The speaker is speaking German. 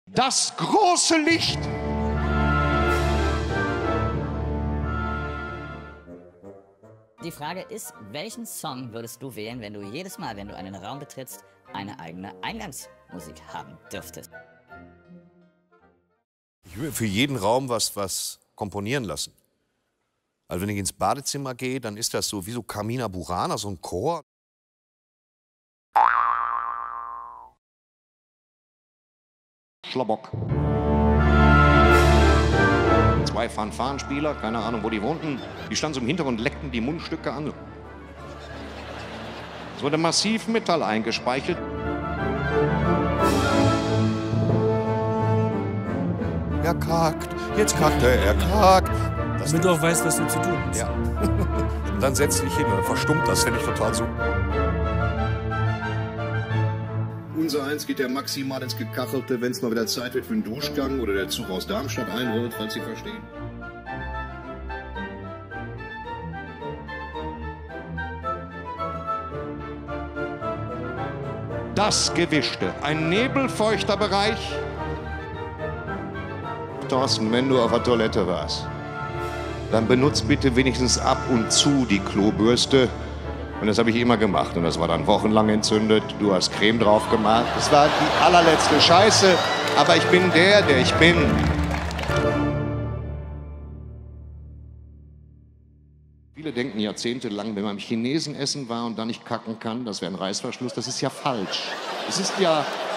Das große Licht. Die Frage ist, welchen Song würdest du wählen, wenn du jedes Mal, wenn du einen Raum betrittst, eine eigene Eingangsmusik haben dürftest? Ich will für jeden Raum was komponieren lassen. Also wenn ich ins Badezimmer gehe, dann ist das so wie so Carmina Burana, so ein Chor. Schlabock. 2 Fanfarenspieler, keine Ahnung, wo die wohnten, die standen so im Hintergrund und leckten die Mundstücke an. Es wurde massiv Metall eingespeichelt. Er kackt, jetzt kackt er kackt. Damit du auch weißt, was du zu tun hast. Ja. Und dann setzt dich hin und verstummt das, finde ich total super. Unser Eins geht ja maximal ins Gekachelte, wenn es mal wieder Zeit wird für einen Duschgang oder der Zug aus Darmstadt einrollt, falls Sie verstehen. Das Gewischte, ein nebelfeuchter Bereich. Thorsten, wenn du auf der Toilette warst, dann benutzt bitte wenigstens ab und zu die Klobürste. Und das habe ich immer gemacht. Und das war dann wochenlang entzündet. Du hast Creme drauf gemacht. Das war die allerletzte Scheiße. Aber ich bin der ich bin. Viele denken jahrzehntelang, wenn man im Chinesen essen war und dann nicht kacken kann, das wäre ein Reißverschluss. Das ist ja falsch. Es ist ja